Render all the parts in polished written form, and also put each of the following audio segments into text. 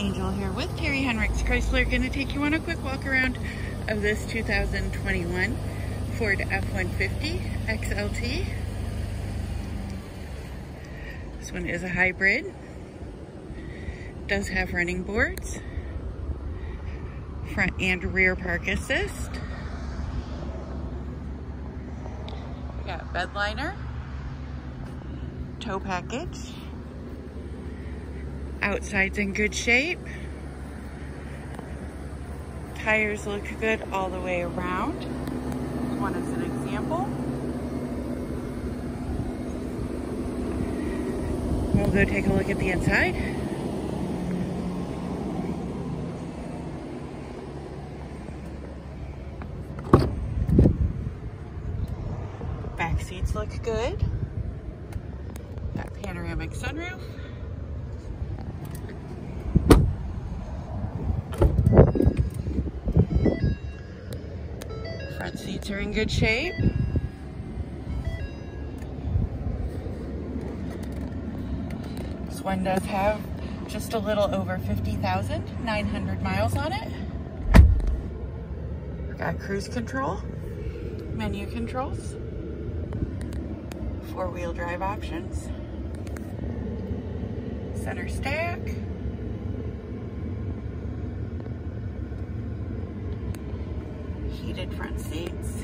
Angel here with Terry Henricks Chrysler. Going to take you on a quick walk around of this 2021 Ford F-150 XLT. This one is a hybrid. Does have running boards, front and rear park assist. We got bed liner, tow package. Outside's in good shape. Tires look good all the way around. This one is an example. We'll go take a look at the inside. Back seats look good. Got panoramic sunroof. Front seats are in good shape. This one does have just a little over 50,900 miles on it. We've got cruise control, menu controls, four-wheel drive options, center stack, heated front seats,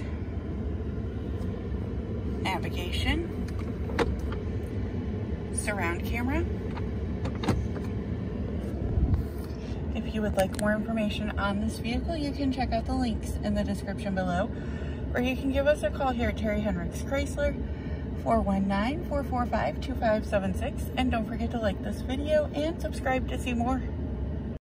navigation, surround camera. If you would like more information on this vehicle, you can check out the links in the description below, or you can give us a call here at Terry Henricks Chrysler, 419-445-2576, and don't forget to like this video and subscribe to see more.